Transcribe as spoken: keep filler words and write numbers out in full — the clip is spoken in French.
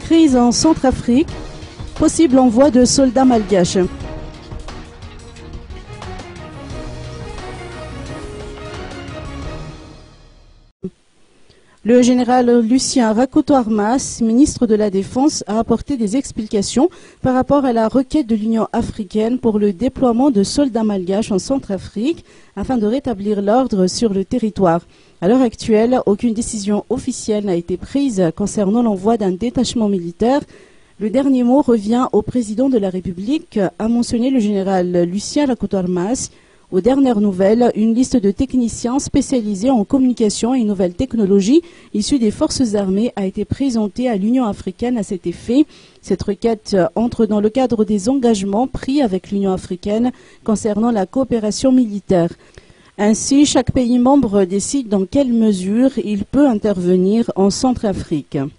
Crise en Centrafrique, possible envoi de soldats malgaches. Le général Lucien Rakoto-Armas, ministre de la Défense, a apporté des explications par rapport à la requête de l'Union africaine pour le déploiement de soldats malgaches en Centrafrique afin de rétablir l'ordre sur le territoire. À l'heure actuelle, aucune décision officielle n'a été prise concernant l'envoi d'un détachement militaire. Le dernier mot revient au président de la République, a mentionné le général Lucien Rakoto-Armas. Aux dernières nouvelles, une liste de techniciens spécialisés en communication et nouvelles technologies issus des forces armées a été présentée à l'Union africaine à cet effet. Cette requête entre dans le cadre des engagements pris avec l'Union africaine concernant la coopération militaire. Ainsi, chaque pays membre décide dans quelle mesure il peut intervenir en Centrafrique.